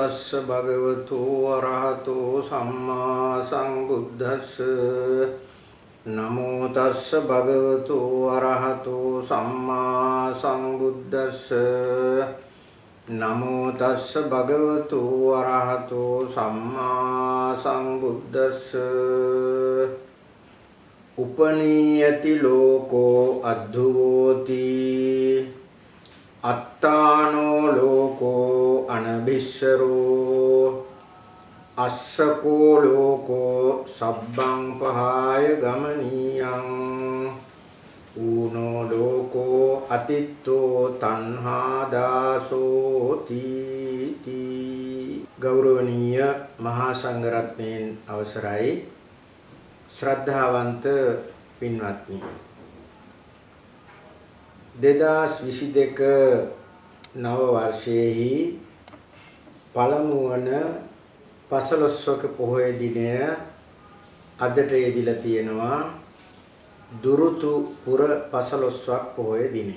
තස්ස භගවතු අරහතෝ සම්මා සම්බුද්දස්ස නමෝ තස්ස භගවතු අරහතෝ සම්මා සම්බුද්දස්ස නමෝ තස්ස භගවතු අරහතෝ සම්මා සම්බුද්දස්ස උපනීයති ලෝකෝ අද්ධුවෝති අත්තානෝ ලෝකෝ අනබිස්සරෝ අස්සකෝ ලෝකෝ සබ්බං පහාය ගමනියං ඌනෝ ලෝකෝ අතිත්තෝ තණ්හා දාසෝති. ගෞරවනීය මහා සංඝරත්නයන් අවසරයි ශ්‍රද්ධාවන්ත පින්වත්නි, 2022 නව වර්ෂයේහි පළමු වන පසළොස්වක පොහොය දිනය අදට යෙදිලා තියෙනවා. දුරුතු පුර පසළොස්වක් පොහොය දිනය.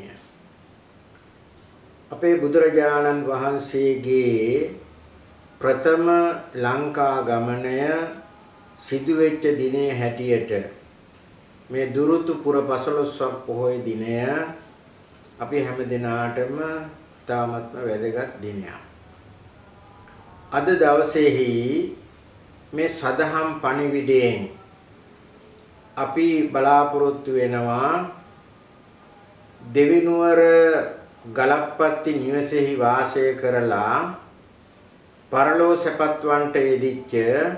අපේ බුදුරජාණන් වහන්සේගේ ප්‍රථම ලංකා ගමනය සිදුවෙච්ච දිනේ හැටියට මේ දුරුතු පුර පසළොස්වක් පොහොය දිනය අපි හැම දිනාටම තාමත්ම වැදගත් දිනයක්. අද දවසේහි මේ සදහම් පණිවිඩයෙන් අපි බලාපොරොත්තු වෙනවා දෙවිනුවර ගලප්පත්ති නිවසේහි වාසය කරලා පරලෝ සැපත්වන්ට යෙදිච්ච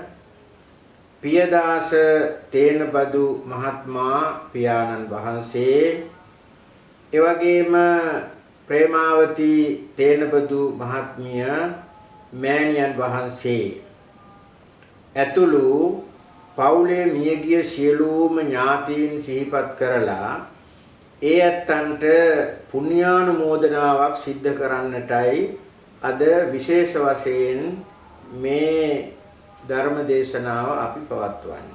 පියදාස තේනබදු මහත්මයා පියාණන් වහන්සේ, එවැගේම ප්‍රේමාවති තේනබදු මහත්මිය මෑණියන් වහන්සේ ඇතුළු පවුලේ මියගිය සියලුම ඥාතීන් සිහිපත් කරලා ඒ ඇත්තන්ට පුණ්‍යානුමෝදනාවක් සිද්ධ කරන්නටයි අද විශේෂ වශයෙන් මේ ධර්ම දේශනාව අපි පවත්වන්නේ.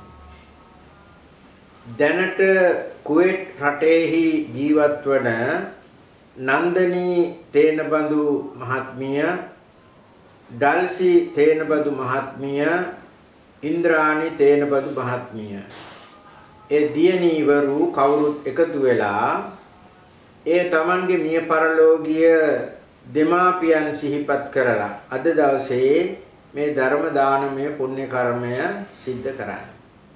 දැනට කුවේට් රටේහි ජීවත් වන නන්දනී තේනබදු මහත්මිය, ඩල්සි තේනබදු මහත්මිය, ඉන්ද්‍රාණි තේනබදු මහත්මිය, ඒ දියණීවරු කවුරුත් එකතු වෙලා ඒ තමන්ගේ මිය පරලෝකීය දෙමාපියන් සිහිපත් කරලා අද දවසේ මේ ධර්ම දානමය පුණ්‍ය කර්මය සිද්ධ කරන්නේ.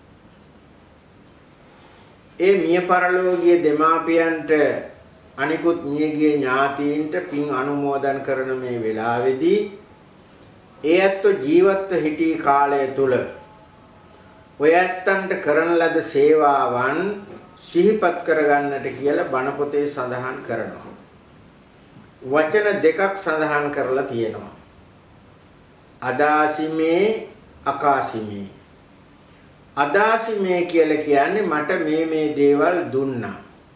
ඒ මිය පරලෝකීය දෙමාපියන්ට අනිකුත් මියගිය ඥාතීන්ට පින් අනුමෝදන් කරන මේ වෙලාවේදී ඒ ඇත්තෝ ජීවත්ව සිටි කාලය තුල ඔය ඇත්තන්ට කරන ලද සේවාවන් සිහිපත් කරගන්නට කියලා බණ පොතේ සඳහන් කරනවා. වචන දෙකක් සඳහන් කරලා තියෙනවා. අදාසිමේ අකාසිමේ. අදාසිමේ කියලා කියන්නේ මට මේ දේවල් දුන්නා.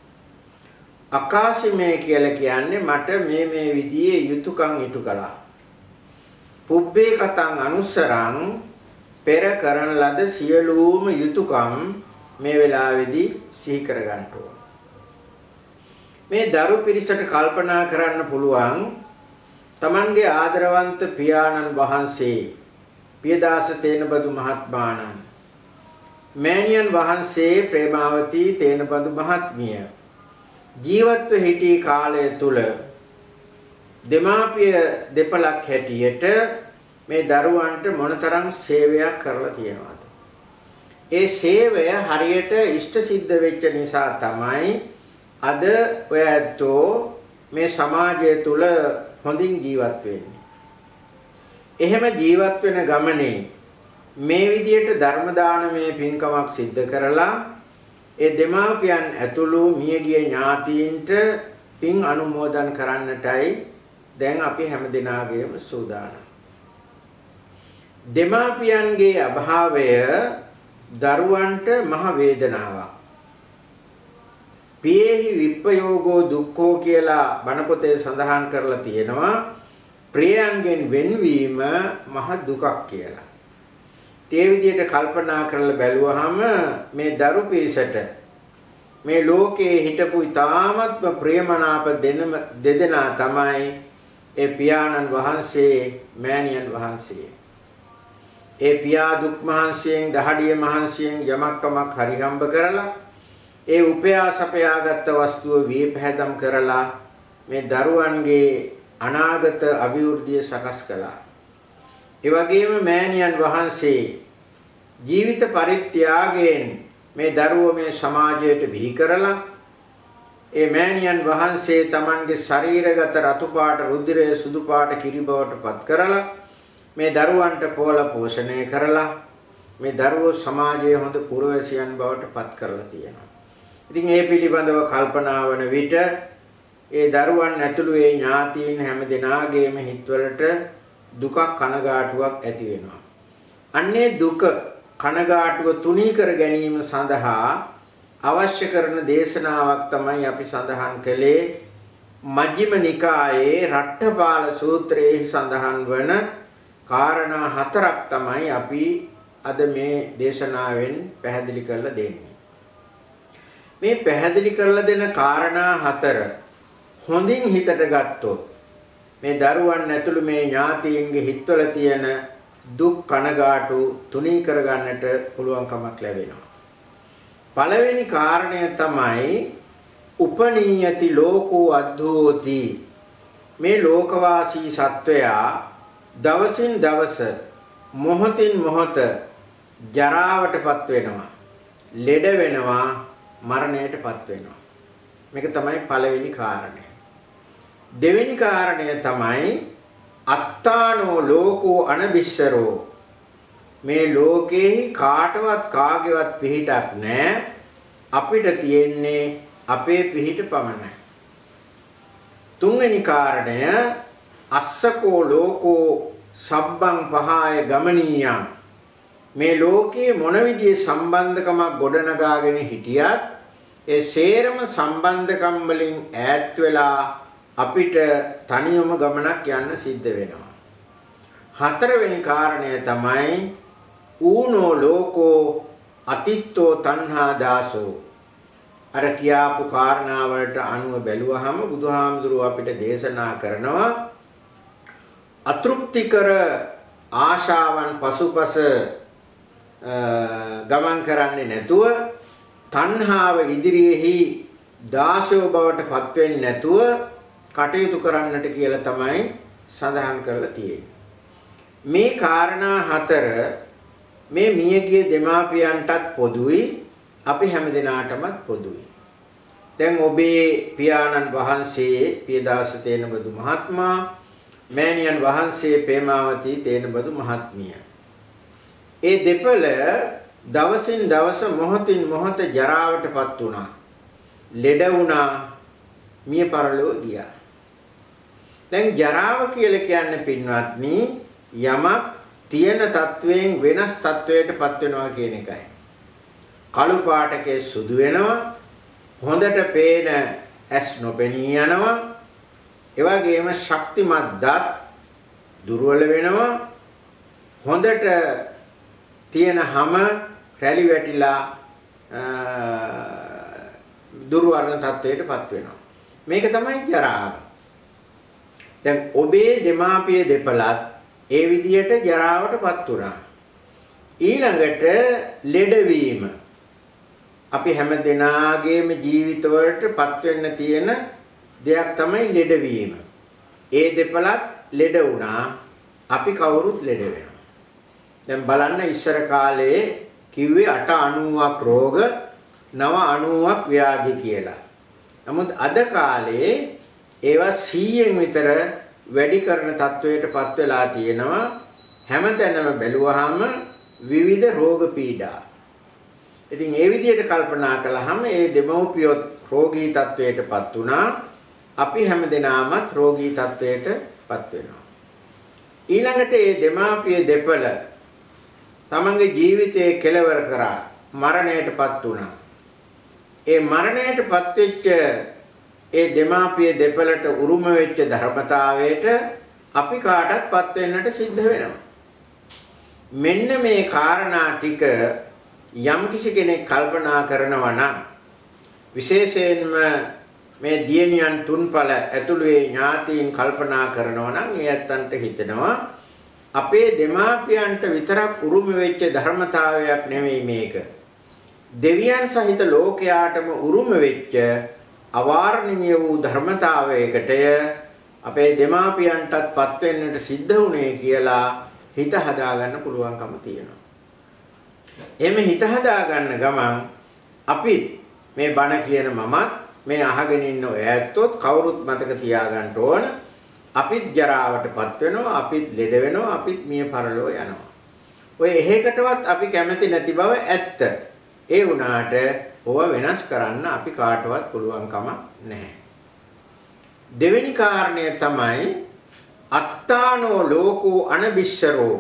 අකාසිමේ කියලා කියන්නේ මට මේ විදිහේ යුතුයකම් ඉටු කළා. පුබ්බේ කතං අනුස්සරං, පෙර කරන ලද සියලුම යුතුයකම් මේ වෙලාවේදී සිහි කර ගන්න ඕන. මේ දරු පිරිසට කල්පනා කරන්න පුළුවන් තමන්ගේ ආදරවන්ත පියාණන් වහන්සේ පියදාස තේනබදු මහත්මයාණන්, මෑණියන් වහන්සේ ප්‍රේමාවති තේනබදු මහත්මිය ජීවත්ව සිටි කාලය තුල දෙමාපිය දෙපළක් හැටියට මේ දරුවන්ට මොනතරම් සේවයක් කරලා තියෙනවද? ඒ සේවය හරියට ඉෂ්ට සිද්ධ වෙච්ච නිසා තමයි අද ඔය ඇත්තෝ මේ සමාජය තුල හොඳින් ජීවත් වෙන්නේ. එහෙම ජීවත් වෙන ගමනේ මේ විදියට ධර්ම දානමය පින්කමක් සිද්ධ කරලා ඒ දෙමාපියන් ඇතුළු මියගිය ඥාතීන්ට පින් අනුමෝදන් කරන්නටයි දැන් අපි හැම දිනාගේම සූදානම්. දෙමාපියන්ගේ අභාවය දරුවන්ට මහ වේදනාවක්. පියේහි විප්පයෝගෝ දුක්ඛෝ කියලා බණ පොතේ සඳහන් කරලා තියෙනවා. ප්‍රියයන්ගෙන් වෙන්වීම මහ දුකක් කියලා. ඒ විදිහට කල්පනා කරලා බැලුවහම මේ දරු පිරිසට මේ ලෝකයේ හිටපු ඉතාමත්ම ප්‍රියමනාප දෙදෙනා තමයි ඒ පියාණන් වහන්සේ මෑණියන් වහන්සේ. ඒ පියා දුක් මහන්සියෙන් දහඩිය මහන්සියෙන් යමක්කමක් හරි හම්බ කරලා ඒ උපයා සපයාගත් වස්තුව විපහැදම් කරලා මේ දරුවන්ගේ අනාගත අභිවෘද්ධිය සකස් කළා. ඒ වගේම මෑණියන් වහන්සේ ජීවිත පරිත්‍යාගයෙන් මේ දරුවෝ මේ සමාජයට බිහි කරලා ඒ මෑණියන් වහන්සේ Tamanගේ ශරීරගත රතු පාට රුධිරය සුදු පාට කිරි බවට පත් කරලා මේ දරුවන්ට පෝල පෝෂණය කරලා මේ දරුවෝ සමාජයේ හොඳ පුරවැසියන් බවට පත් කරලා තියෙනවා. ඉතින් මේ පිළිබඳව කල්පනා වන විට ඒ දරුවන් ඇතුළු ඒ ඥාතීන් හැම දෙනාගේම හිතවලට දුකක් කනගාටුවක් ඇති වෙනවා. අන්නේ දුක කනගාටුව තුනී කර ගැනීම සඳහා අවශ්‍ය කරන දේශනාවක් තමයි අපි සඳහන් කළේ මජ්ක්‍ධිම නිකායේ රට්ඨපාල සූත්‍රයේ සඳහන් වන කාරණා හතරක් තමයි අපි අද මේ දේශනාවෙන් පැහැදිලි කරලා දෙන්නේ. මේ පැහැදිලි කරලා දෙන කාරණා හතර හොඳින් හිතට ගත්තොත් මේ දරුවන් ඇතුළු මේ ඥාතීන්ගේ හිතවල තියෙන දුක් කනගාටු තුනී කරගන්නට පුළුවන්කමක් ලැබෙනවා. පළවෙනි කාරණය තමයි උපනීයති ලෝකෝ අද්දෝති. මේ ලෝකවාසී සත්වයා දවසින් දවස මොහොතින් මොහොත ජරාවටපත් වෙනවා, ලෙඩ වෙනවා, මරණයටපත් වෙනවා. මේක තමයි පළවෙනි කාරණය. දෙවෙනි කාරණය තමයි අත්තානෝ ලෝකෝ අනබිස්සරෝ. මේ ලෝකේ කාටවත් කාගේවත් පිහිටක් නැහැ. අපිට තියෙන්නේ අපේ පිහිට පමණයි. තුන්වෙනි කාරණය අස්සකෝ ලෝකෝ සබ්බං පහාය ගමනීයං. මේ ලෝකේ මොන විදිහේ සම්බන්ධකමක් ගොඩනගාගෙන හිටියත් ඒ සේරම සම්බන්ධකම් වලින් ඈත් වෙලා අපිට තනියම ගමනක් යන්න සිද්ධ වෙනවා. හතරවෙනි කාරණය තමයි ඌනෝ ලෝකෝ අතිත්තෝ තණ්හා දාසෝ. අර කියාපු කාරණා වලට අනුව බැලුවහම බුදුහාමුදුරුවෝ අපිට දේශනා කරනවා අතෘප්තිකර ආශාවන් පසුපස ගමන් කරන්නේ නැතුව තණ්හාව ඉදිරියේහි දාසයෝ බවට පත් වෙන්නේ නැතුව කටයුතු කරන්නට කියලා තමයි සඳහන් කරලා තියෙන්නේ. මේ කාරණා හතර මේ මියගිය දෙමාපියන්ටත් පොදුයි, අපි හැමදෙනාටමත් පොදුයි. දැන් ඔබේ පියාණන් වහන්සේ පියදාස තේනබදු මහත්මයා, මෑණියන් වහන්සේ පේමාවතී තේනබදු මහත්මිය. ඒ දෙපළ දවසින් දවස මොහොතින් මොහොත ජරාවටපත් වුණා, ලෙඩ වුණා, මිය පරලොව ගියා. දැන් ජරාව කියලා කියන්නේ පින්වත්නි යමක් තියෙන තත්වයෙන් වෙනස් තත්වයකටපත් වෙනවා කියන එකයි. කළු පාටකේ සුදු වෙනවා, හොඳට පේන ඇස් නොපෙනී යනවා, ඒ වගේම ශක්තිමත් දත් දුර්වල වෙනවා, හොඳට තියෙන හැම රැලි වැටිලා දුර්වර්ණ තත්වයකටපත් වෙනවා. මේක තමයි ජරාව. දැන් ඔබේ දෙමාපිය දෙපළත් ඒ විදියට ජරාවටපත් වුණා. ඊළඟට ලෙඩවීම අපි හැම දෙනාගේම ජීවිතවලටපත් වෙන්න තියෙන දෙයක් තමයි ලෙඩවීම. ඒ දෙපළත් ලෙඩ වුණා, අපි කවුරුත් ලෙඩ වෙනවා. දැන් බලන්න ඉස්සර කාලේ කිව්වේ 890ක් රෝග 990ක් ව්‍යාධි කියලා. නමුත් අද කාලේ ඒවා 100න් විතර වැඩි කරන තත්වයකටපත් වෙලා තියෙනවා. හැමතැනම බැලුවාම විවිධ රෝග පීඩා. ඉතින් ඒ විදිහට කල්පනා කළාම ඒ දෙමව්පියොත් රෝගී තත්වයකටපත් වුණා. අපි හැමදෙනාමත් රෝගී තත්වයකටපත් වෙනවා. ඊළඟට ඒ දෙමාපිය දෙපළ තමන්ගේ ජීවිතයේ කෙලවර කරා මරණයටපත් වුණා. ඒ මරණයටපත් වෙච්ච ඒ දෙමාපිය දෙපළට උරුම වෙච්ච ධර්මතාවයට අපි කාටත්පත් වෙන්නට සිද්ධ වෙනවා. මෙන්න මේ කාරණා ටික යම් කිසි කෙනෙක් කල්පනා කරනවා නම් විශේෂයෙන්ම මේ දියණියන් තුන්පළ ඇතුළුවේ ඥාතීන් කල්පනා කරනවා නම් ඒ ඇත්තන්ට හිතෙනවා අපේ දෙමාපියන්ට විතරක් උරුම වෙච්ච ධර්මතාවයක් නෙමෙයි මේක. දෙවියන් සහිත ලෝකයාටම උරුම වෙච්ච අවාරණීය වූ ධර්මතාවයකටය අපේ දෙමාපියන්ටත්පත් වෙන්නට සිද්ධ වුණේ කියලා හිත හදාගන්න පුළුවන්කම තියෙනවා. එමෙ හිත හදාගන්න ගමන් අපි මේ බණ කියන මමත් මේ අහගෙන ඉන්න ඔය ඇත්තොත් කවුරුත් මතක තියාගන්න ඕන අපිත් ජරාවටපත් වෙනවා අපිත් ලෙඩ වෙනවා අපිත් මිය පරලෝ යනවා. ඔය එහෙකටවත් අපි කැමති නැති බව ඇත්ත. ඒ වුණාට ඕව වෙනස් කරන්න අපි කාටවත් පුළුවන්කම නැහැ. දෙවෙනි කාරණය තමයි අත්තානෝ ලෝකෝ අනබිස්සරෝ.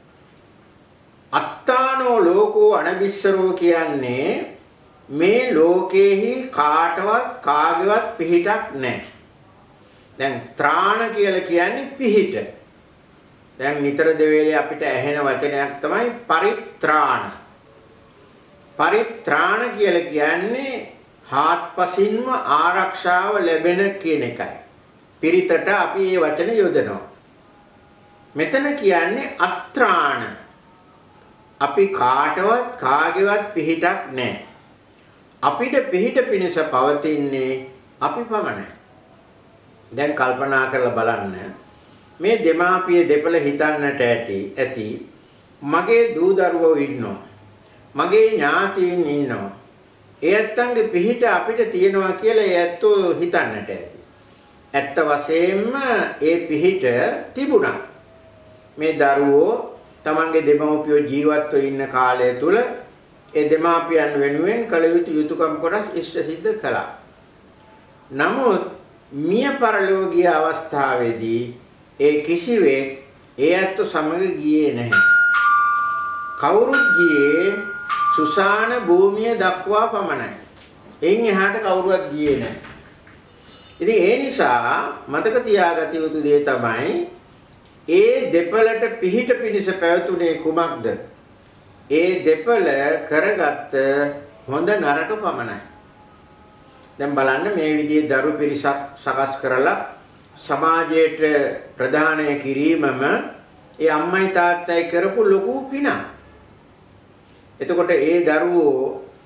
අත්තානෝ ලෝකෝ අනබිස්සරෝ කියන්නේ මේ ලෝකේහි කාටවත් කාගේවත් පිහිටක් නැහැ. දැන් ත්‍රාණ කියලා කියන්නේ පිහිට. දැන් නිතර දෙවේලේ අපිට ඇහෙන වචනයක් තමයි පරිත්‍රාණ. පරිත්‍රාණ කියලා කියන්නේ හාත්පසින්ම ආරක්ෂාව ලැබෙන කියන එකයි. පිරිතට අපි මේ වචන යොදනවා. මෙතන කියන්නේ අත්‍රාණ. අපි කාටවත් කාගේවත් පිහිටක් නැහැ. අපිට පිහිට පිණිස පවතින්නේ අපි පමණයි. දැන් කල්පනා කරලා බලන්න මේ දෙමාපිය දෙපළ හිතන්නට ඇති මගේ දූ දරුවෝ ඉන්නවා. මගේ ඥාතීන් ඉන්නවා. ඒ ඇත්තන්ගේ පිහිට අපිට තියෙනවා කියලා ඒ ඇත්තෝ හිතන්නට ඇති. ඇත්ත වශයෙන්ම ඒ පිහිට තිබුණා. මේ දරුවෝ තමන්ගේ දෙමව්පියෝ ජීවත්ව ඉන්න කාලය තුල ඒ දෙමාපියන් වෙනුවෙන් කළ යුතු යුතුයකම් කොටස් ඉෂ්ට සිද්ධ කළා. නමුත් මිය පරලෝ ගිය අවස්ථාවේදී ඒ කිසිවෙක් ඒ ඇත්ත සමග ගියේ නැහැ. කවුරුත් ගියේ සුසාන භූමිය දක්වා පමණයි. එයින් එහාට කවුරුවත් ගියේ නැහැ. ඉතින් ඒ නිසා මතක තියාගත යුතු දේ තමයි ඒ දෙපළට පිහිට පිණිස පැවතුනේ කුමක්ද? ඒ දෙපළ කරගත්ත හොඳ නරක පමණයි. දැන් බලන්න මේ විදිහේ දරු පිරිසක් සකස් කරලා සමාජයට ප්‍රදානය කිරීමම ඒ අම්මයි තාත්තයි කරපු ලොකු පිනක්. එතකොට ඒ දරුවෝ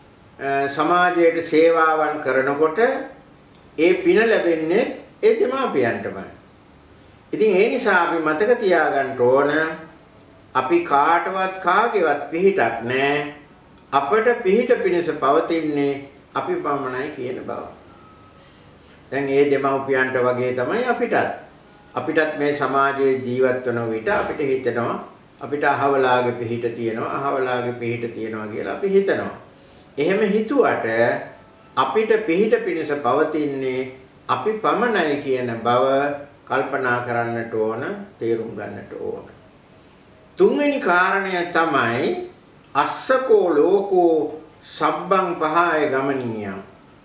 සමාජයට සේවාවන් කරනකොට ඒ පින ලැබෙන්නේ ඒ දෙමාපියන්ටමයි. ඉතින් ඒ නිසා අපි මතක තියාගන්න ඕන අපි කාටවත් කාගේවත් පිහිටක් නැහැ. අපට පිහිට පිණිස පවතින්නේ අපි පමණයි කියන බව. දැන් ඒ දෙමව්පියන්ට වගේ තමයි අපිටත් මේ සමාජයේ ජීවත් වන විට අපිට හිතෙනවා අපිට අහවලාගේ පිහිට තියෙනවා කියලා අපි හිතනවා. එහෙම හිතුවට අපිට පිහිට පිණිස පවතින්නේ අපි පමණයි කියන බව කල්පනා කරන්නට ඕන, තේරුම් ගන්නට ඕන. තුන්වෙනි කාරණය තමයි අස්සකෝ ලෝකෝ සබ්බං පහය ගමනීයං.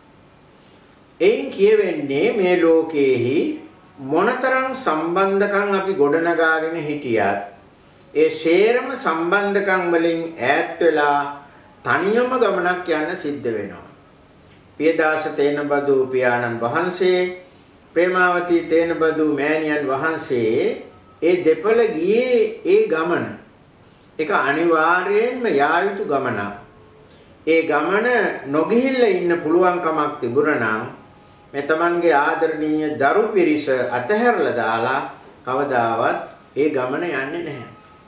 එයින් කියවෙන්නේ මේ ලෝකයේහි මොනතරම් සම්බන්ධකම් අපි ගොඩනගාගෙන හිටියත් ඒ සේරම සම්බන්ධකම් වලින් ඈත් වෙලා තනියම ගමනක් යන්න සිද්ධ වෙනවා. පියදාස තේනබදු පියාණන් වහන්සේ, ප්‍රේමාවතී තේනබදු මෑණියන් වහන්සේ ඒ දෙපළ ගියේ ඒ ගමන. ඒක අනිවාර්යයෙන්ම යා යුතු ගමනක්. ඒ ගමන නොගිහිල්ලා ඉන්න පුළුවන් කමක් තිබුණා නම් මේ Tamanගේ ආදරණීය දරු පිරිස අතහැරලා දාලා කවදාවත් ඒ ගමන යන්නේ නැහැ.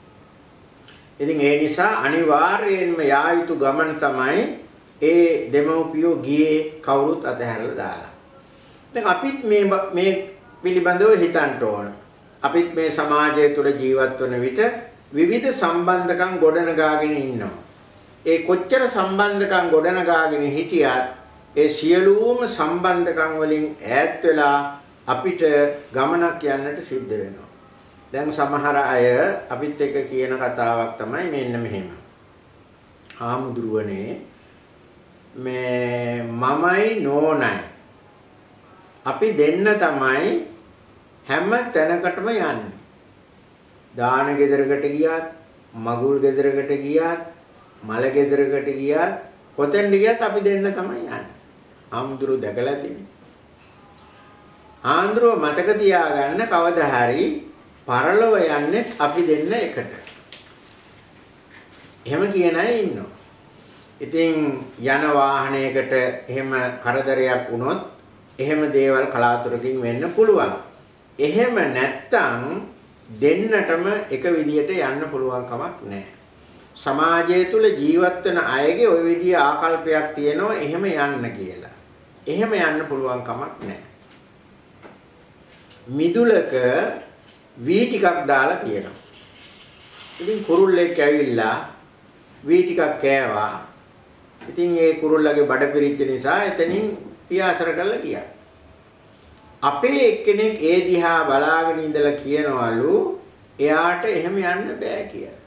ඉතින් ඒ නිසා අනිවාර්යයෙන්ම යා යුතු ගමන තමයි ඒ දෙමව්පියෝ ගියේ කවුරුත් අතහැරලා දාලා. දැන් අපිත් මේ පිළිබඳව හිතන්න ඕන. අපිත් මේ සමාජය තුළ ජීවත් වන විට විවිධ සම්බන්ධකම් ගොඩනගාගෙන ඉන්නවා. ඒ කොච්චර සම්බන්ධකම් ගොඩනගාගෙන හිටියත් ඒ සියලුම සම්බන්ධකම් වලින් ඈත් වෙලා අපිට ගමනක් යන්නට සිද්ධ වෙනවා. දැන් සමහර අය අපිත් එක්ක කියන කතාවක් තමයි මෙන්න මෙහෙම. ආමුදුරුවනේ මේ මමයි නෝනයි අපි දෙන්න තමයි හැම තැනකටම යන්නේ. දාන ගෙදරකට ගියත්, මගුල් ගෙදරකට ගියත්, මල ගෙදරකට ගියත්, කොතෙන්ද ගියත් අපි දෙන්න තමයි යන්නේ. ආමුදුරු දැකලා තිනේ. හාමුදුරුවෝ මතක තියාගන්න කවදා හරි පරලොව යන්නේ අපි දෙන්න එකට. එහෙම කියන අය ඉන්නවා. ඉතින් යන වාහනයකට එහෙම කරදරයක් වුණොත් එහෙම දේවල් කලාතුරකින් වෙන්න පුළුවන්. එහෙම නැත්තම් දෙන්නටම එක විදියට යන්න පුළුවන් කමක් නැහැ. සමාජය තුල ජීවත් වෙන අයගේ ওই විදිය ආකල්පයක් තියෙනවා එහෙම යන්න කියලා. එහෙම යන්න පුළුවන් කමක් නැහැ. මිදුලක වී ටිකක් දාලා තියෙනවා. ඉතින් කුරුල්ලෙක් ඇවිල්ලා වී ටිකක් කෑවා. ඉතින් ඒ කුරුල්ලගේ බඩ පිරිච්ච නිසා එතනින් පියාසර කරලා ගියා. අපේ එක්කෙනෙක් ඒ දිහා බලාගෙන ඉඳලා කියනවලු එයාට එහෙම යන්න බෑ කියලා.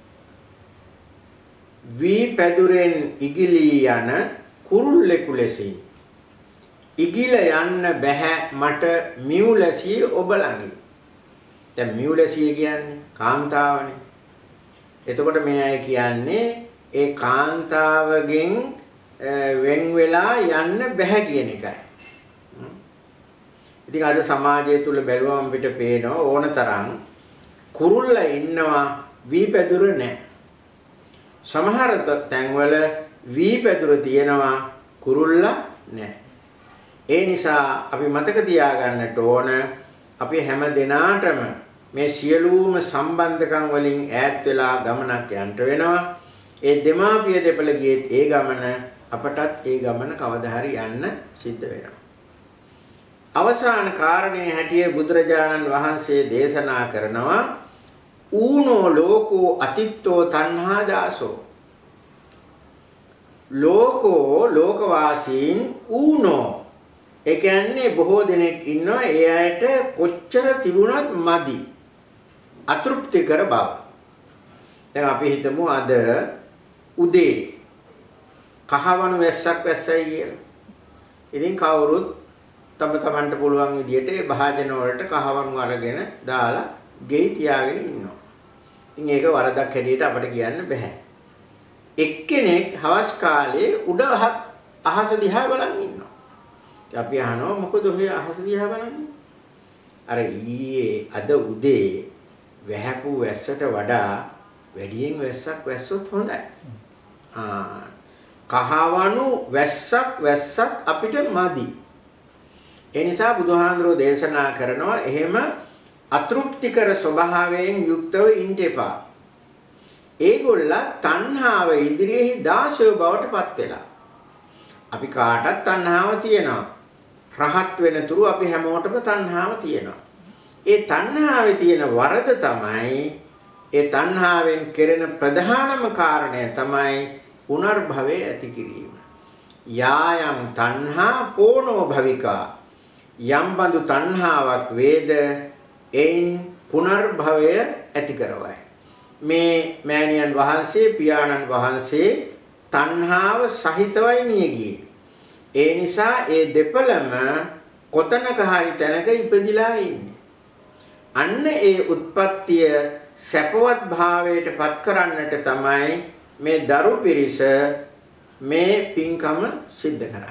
වී පැදුරෙන් ඉගිලී යන කුරුල්ලෙකු ලෙසින් ඉගිල යන්න බෑ මට මියුලසිය ඔබ ළඟින්. දැන් මියුලසිය කියන්නේ කාන්තාවනේ. එතකොට මේ අය කියන්නේ ඒ කාන්තාවගෙන් වෙන් වෙලා යන්න බෑ කියන එකයි. ඉතින් අද සමාජය තුල බැලුවම පිට පේනවා ඕනතරම් කුරුල්ලා ඉන්නවා වී පැදුර නැහැ. සමහර තැන්වල වී පැදුර තියෙනවා කුරුල්ලා නැහැ. ඒ නිසා අපි මතක තියාගන්නට ඕන අපි හැම දිනාටම මේ සියලුම සම්බන්ධකම් වලින් ඈත් වෙලා ගමනක් යන්න වෙනවා. ඒ දෙමාපිය දෙපළ ගියේත් ඒ ගමන අපටත් ඒ ගමන කවදා හරි යන්න සිද්ධ වෙනවා. අවසාන කාරණේ හැටියේ බුදුරජාණන් වහන්සේ දේශනා කරනවා ඌනෝ ලෝකෝ අතිත්තෝ තණ්හා දාසෝ. ලෝකෝ ලෝකවාසීන් ඌනෝ ඒ කියන්නේ බොහෝ දෙනෙක් ඉන්නවා ඒ අයට කොච්චර තිබුණත් මදි අතෘප්තිකර බව. දැන් අපි හිතමු අද උදේ කහවණු වැස්සක් වැස්සයි කියලා. ඉතින් කවුරුත් තමන්ට පුළුවන් විදියට ඒ භාජන වලට කහවණු අරගෙන දාලා ගෙයි තියාගෙන ඉන්නවා. ඉතින් ඒක වරදක් හැටියට අපිට කියන්න බෑ. එක්කෙනෙක් හවස් කාලේ උඩ අහස දිහා බලන් ඉන්නවා. අපි අහනවා මොකද ඔය අහස දිහා බලන්නේ? අර ඊයේ අද උදේ වැහපු වැස්සට වඩා වැඩියෙන් වැස්සක් වැස්සොත් හොඳයි. කහවණු වැස්සක් අපිට මදි. ඒ නිසා බුදුහාඳුරෝ දේශනා කරනවා එහෙම අතෘප්තිකර ස්වභාවයෙන් යුක්තව ඉන්න එපා. ඒගොල්ලා තණ්හාව ඉදිරියේ දාසය බවට පත් වෙලා. අපි කාටත් තණ්හාව තියෙනවා. රහත් වෙනතුරු අපි හැමෝටම තණ්හාව තියෙනවා. ඒ තණ්හාවේ තියෙන වරද තමයි ඒ තණ්හාවෙන් කෙරෙන ප්‍රධානම කාරණය තමයි පුනර්භවය ඇති කිරීම. යායම් තණ්හා පෝනෝ භවිකා යම් බඳු තණ්හාවක් වේද එයින් පුනර්භවය ඇති කරවයි. මේ මෑණියන් වහන්සේ පියාණන් වහන්සේ තණ්හාව සහිතවයි මිය ගියේ. ඒ නිසා ඒ දෙපළම කොතනක හරි තැනක ඉපදිලා ඉන්නේ. අන්න ඒ උත්පත්තිය සැපවත් භාවයට පත් කරන්නට තමයි මේ දරු පිරිස මේ පින්කම සිද්ධ කරන්නේ.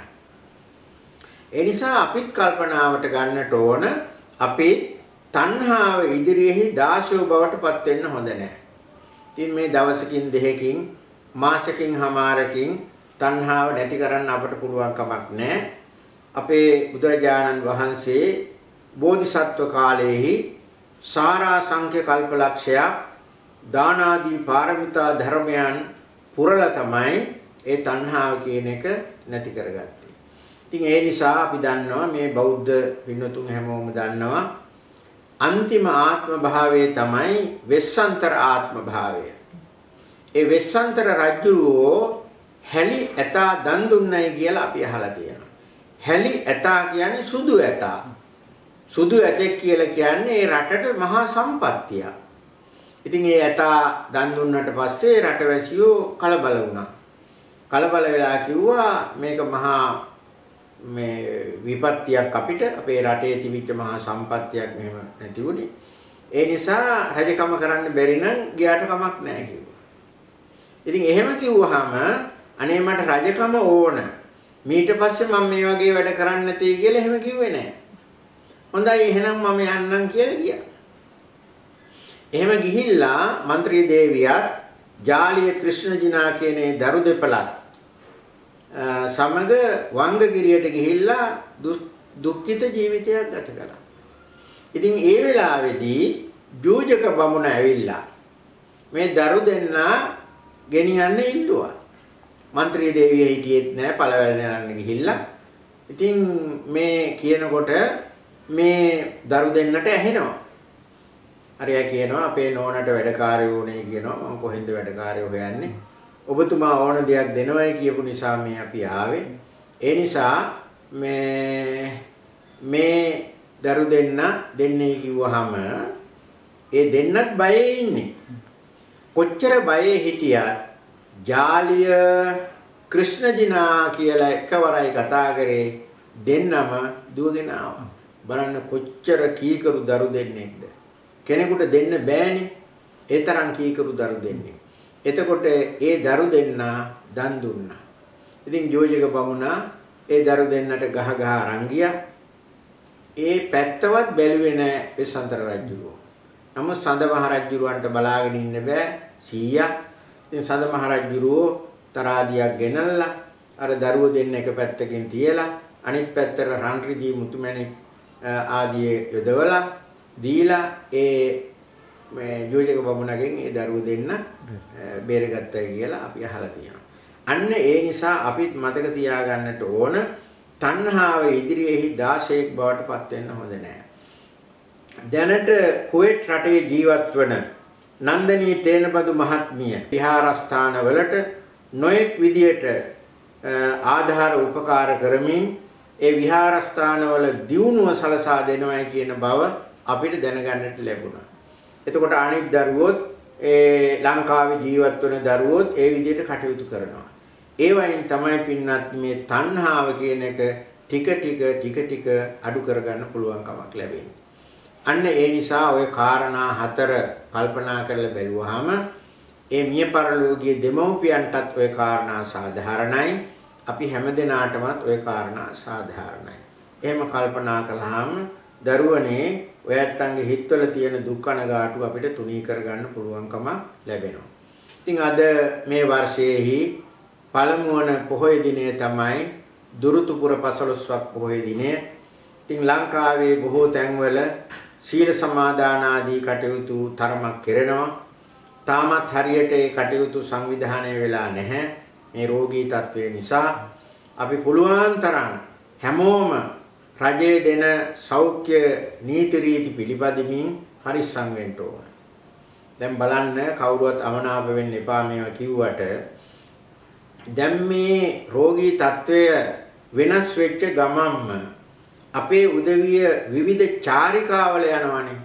ඒ නිසා අපිත් කල්පනාවට ගන්නට ඕන අපි තණ්හාව ඉදිරියේ දාසයෝ බවට පත් වෙන්න හොඳ නැහැ. ඉතින් මේ දවසකින් දෙකකින් මාසකින් හමාරකින් තණ්හාව නැති කරන්න අපට පුළුවන් කමක් නැහැ. අපේ බුදුරජාණන් වහන්සේ බෝධිසත්ව කාලයේහි සාරා සංඛ්‍ය කල්පලක්ෂයක් දාන ආදී පාරමිතා ධර්මයන් පුරලා තමයි ඒ තණ්හාව කියන එක නැති කරගත්තේ. ඉතින් ඒ නිසා අපි දන්නවා මේ බෞද්ධ පින්වතුන් හැමෝම දන්නවා අන්තිම ආත්ම භාවයේ තමයි වෙස්සන්තර ආත්ම භාවය. ඒ වෙස්සන්තර රජුරෝ හැලි ඇතා දන් දුන්නයි කියලා අපි අහලා තියෙනවා. හැලි ඇතා කියන්නේ සුදු ඇතා. සුදු ඇතෙක් කියලා කියන්නේ ඒ රටට මහා සම්පත්තියක්. ඉතින් ඒ ඇතා දන් දුන්නට පස්සේ රටවැසියෝ කලබල වුණා. කලබල වෙලා කිව්වා මේක මහා මේ විපත්තියක් අපිට අපේ රටේ තිබිච්ච මහා සම්පත්තියක් මෙහෙම නැති වුණේ. ඒ නිසා රජකම කරන්න බැරි නම් ගියාට කමක් නැහැ කිව්වා. ඉතින් එහෙම කිව්වහම අනේ මට රජකම ඕන. ඊට පස්සේ මම මේ වගේ වැඩ කරන්න නැtei කියලා එහෙම කිව්වේ නැහැ. හොඳයි එහෙනම් මම යන්නම් කියලා ගියා. එහෙම ගිහිල්ලා മന്ത്രി දේවියත් ජාලිය ක්‍රිෂ්ණජිනා කියන දරු දෙපළත් සමග වංගගිරියට ගිහිල්ලා දුක්ඛිත ජීවිතයක් ගත කළා. ඉතින් ඒ වෙලාවේදී ජෝජක බමුණ ඇවිල්ලා මේ දරු දෙන්නා ගෙනියන්න ඉල්ලුවා. മന്ത്രി දේවිය හිටියෙත් නෑ පළවැල් යන්න ගිහිල්ලා. ඉතින් මේ කියනකොට මේ දරු දෙන්නට ඇහෙනවා. හරිය කියනවා අපේ නෝනට වැඩකාරයෝ උනේ කියනවා මම කොහෙන්ද වැඩකාරයෝ හොයන්නේ. ඔබතුමා ඕන දෙයක් දෙනවයි කියපු නිසා මේ අපි ආවේ. ඒ නිසා මේ දරු දෙන්නේ කිව්වහම ඒ දෙන්නත් බයේ ඉන්නේ. කොච්චර බයේ හිටියත් ජාලිය ක්‍රිෂ්ණජිනා කියලා එකවරයි කතා කරේ දෙන්නම දුවගෙන ආවා. බලන්න කොච්චර කීකරු දරු දෙන්නෙක්ද. කෙනෙකුට දෙන්න බෑනේ. ඒ තරම් කීකරු දරු දෙන්නෙක්. එතකොට ඒ දරු දෙන්නා දන් දුන්නා. ඉතින් ජෝජක බමුණා ඒ දරු දෙන්නට ගහ අරන් ගියා. ඒ පැත්තවත් බැලුවේ නෑ වෙස්සන්තර රජුරෝ. නමුත් සඳ මහ රජුරවන්ට බලාගෙන ඉන්න බෑ 100ක්. ඉතින් සඳ මහ රජුරෝ තරාදියක් ගෙනල්ලා අර දරුවෝ දෙන්න එක පැත්තකින් තියලා අනිත් පැත්තට රන් රිදී මුතුමැණික් ආදී යොදවලා දීලා ඒ මේ ජෝජක බමුණගෙන් ඒ දරුවෝ දෙන්න බේරගත්තා කියලා අපි අහලා තියෙනවා. අන්න ඒ නිසා අපිත් මතක තියාගන්නට ඕන තණ්හාව ඉදිරියේහි 16ක් බවට පත් වෙන්න හොඳ නෑ. දැනට කුවේට් රටේ ජීවත් වන නන්දනී තේනබදු මහත්මිය විහාරස්ථානවලට නොඑක් විදියට ආධාර උපකාර කරමින් ඒ විහාරස්ථානවල දියුණුව සලසා දෙනවයි කියන බව අපිට දැනගන්නට ලැබුණා. එතකොට අනිත් දරුවෝත් ඒ ලංකාවේ ජීවත් වෙන දරුවෝත් ඒ විදිහට කටයුතු කරනවා. ඒ වයින් තමයි පින්නත් මේ තණ්හාව කියන එක ටික අඩු කරගන්න පුළුවන් කමක් ලැබෙන්නේ. අන්න ඒ නිසා ওই කාරණා 4 කල්පනා කරලා බැලුවාම ඒ මිය පරලෝකීය දෙමව්පියන්ටත් ওই කාරණා සාධාරණයි. අපි හැමදෙනාටමත් ওই කාරණා සාධාරණයි. එහෙම කල්පනා කළාම දරුවනේ ඔය ඇත්තන්ගේ හිතවල තියෙන දුක් කනගාටු අපිට තුනී කරගන්න පුළුවන්කම ලැබෙනවා. ඉතින් අද මේ වර්ෂයේහි පළමු වන පොහොය දිනය තමයි දුරුතුපුර 15ක් පොහොය දිනය. ඉතින් ලංකාවේ බොහෝ තැන්වල සීල සමාදාන ආදී කටයුතු තරමක් කෙරෙනවා. තාමත් හරියට ඒ කටයුතු සංවිධානය වෙලා නැහැ. මේ රෝගී තත්ත්වය නිසා අපි පුළුවන් තරම් හැමෝම රජයේ දෙන සෞඛ්‍ය නීති රීති පිළිපදිමින් හරිස්සම් වෙන්න ඕන. දැන් බලන්න කවුරුවත් අමනාප වෙන්න එපා මේවා කිව්වට දැන් මේ රෝගී තත්ත්වය වෙනස් වෙච්ච ගමම්ම අපේ උදවිය විවිධ චාරිකාවල යනවනේ.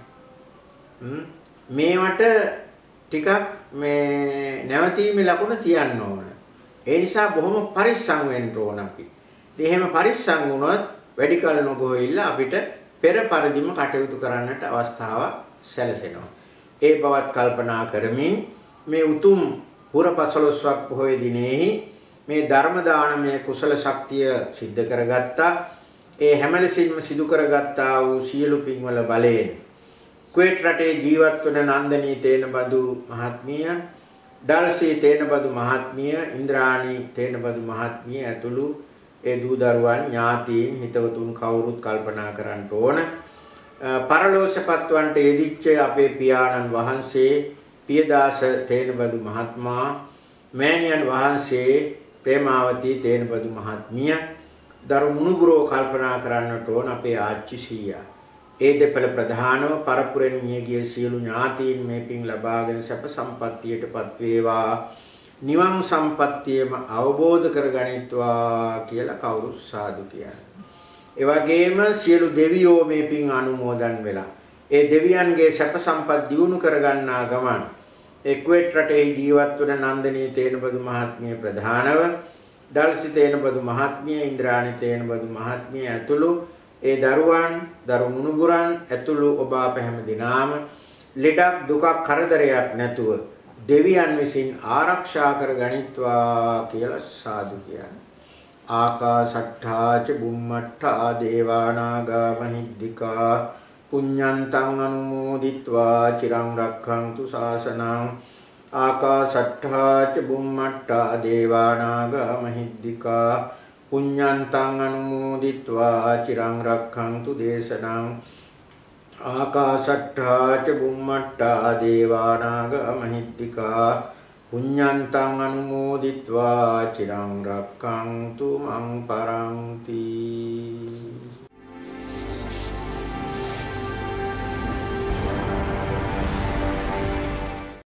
මේවට ටිකක් මේ නැවතීමේ ලකුණ තියන්න ඕන. ඒ නිසා බොහොම පරිස්සම් වෙන්න ඕන අපි. ඉතින් එහෙම පරිස්සම් වුණොත් වැඩි කල නොගොහිල්ලා අපිට පෙර පරිදිම කටයුතු කරන්නට අවස්ථාවක් සැලසෙනවා. ඒ බවත් කල්පනා කරමින් මේ උතුම් පුර 15ක් පොහොය දිනෙහි මේ ධර්ම දානමය කුසල ශක්තිය සිද්ධ කරගත්තා. ඒ හැමලෙසින්ම සිදු කරගත්තා වූ සියලු පින්වල බලයෙන් කුවේට් රටේ ජීවත් වන නන්දනී තේනබදු මහත්මිය, ඩල්සී තේනබදු මහත්මිය, ඉන්ද්‍රාණී තේනබදු මහත්මිය ඇතුළු ඒ දූ දරුවන් ඥාතීන් හිතවතුන් කවුරුත් කල්පනා කරන්න ඕන. පරලෝසපත්වන්ට යෙදිච්ච අපේ පියාණන් වහන්සේ පියදාස තේනබදු මහත්මයා, මෑණියන් වහන්සේ ප්‍රේමාවතී තේනබදු මහත්මිය, දරු මුණුබුරෝ කල්පනා කරන්නට ඕන අපේ ආච්චි සීයා. ඒ දෙපළ ප්‍රධානව පරපුරෙන් මියගිය සියලු ඥාතීන් මේ පින් ලබාගෙන සැප සම්පත්තියටපත් වේවා. නිවන් සම්පත්තියම අවබෝධ කරගනිත්වා කියලා කවුරු සාදු කියන්නේ. ඒ වගේම සියලු දෙවියෝ මේ පින් අනුමෝදන් වෙලා ඒ දෙවියන්ගේ සැප සම්පත් දියුණු කරගන්නා ගමන් ඒ කුවේට් රටේ ජීවත් වන නන්දනී තේනබදු මහත්මිය ප්‍රධානව, ඩල්සි තේනබදු මහත්මිය, ඉන්ද්‍රාණී තේනබදු මහත්මිය ඇතුළු ඒ දරුවන්, දරු මුණුබුරන් ඇතුළු ඔබ අප හැම දිනාම ලෙඩක් දුකක් කරදරයක් නැතුව දෙවියන් විසින් ආරක්ෂා කර ගනිත්වා කියලා සාදු කියන්නේ. ආකාශට්ඨා ච බුම්මට්ඨා දේවානාගා මහිද්దికා පුඤ්ඤන්තං අනුමෝදිත්වා චිරං රක්ඛන්තු ශාසනං ආකාශට්ඨා ච බුම්මට්ඨා දේවානාගා මහිද්దికා පුඤ්ඤන්තං අනුමෝදිත්වා චිරං රක්ඛන්තු දේශනං ආකාශට්ඨා ච බුම්මට්ඨා දේවානාගා මහිද්దికා පුඤ්ඤන්තං අනුමෝදිත්වා චිරං රක්ඛන්තු මං පරන්ති